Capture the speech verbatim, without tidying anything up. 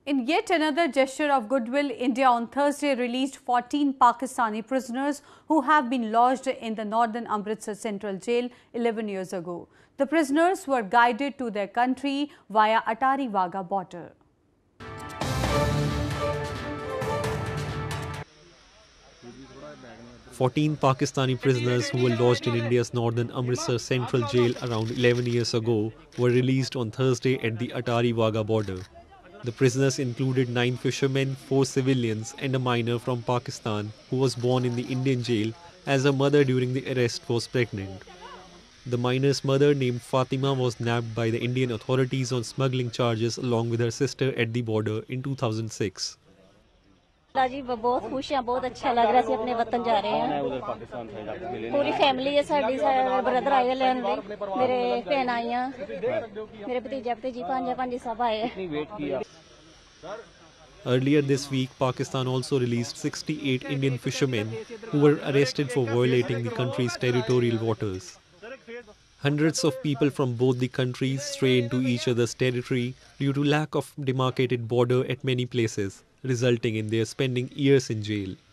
In yet another gesture of goodwill, India on Thursday released fourteen Pakistani prisoners who have been lodged in the northern Amritsar Central Jail eleven years ago. The prisoners were guided to their country via Attari-Wagah border. fourteen Pakistani prisoners who were lodged in India's northern Amritsar Central Jail around eleven years ago were released on Thursday at the Attari-Wagah border. The prisoners included nine fishermen, four civilians and a minor from Pakistan who was born in the Indian jail as her mother during the arrest was pregnant. The minor's mother, named Fatima, was nabbed by the Indian authorities on smuggling charges along with her sister at the border in two thousand six. जी बहुत खुश हैं, बहुत अच्छा लग रहा है, अपने वतन जा रहे हैं। पूरी फैमिली है साडी, ब्रदर आए लेन मेरे भैन आई मेरे भतीजा भतीजी भांजा भांजी सब आए। Earlier this week, Pakistan also released sixty-eight Indian fishermen who were arrested for violating the country's territorial waters. Hundreds of people from both the countries stray into each other's territory due to lack of demarcated border at many places, resulting in their spending years in jail.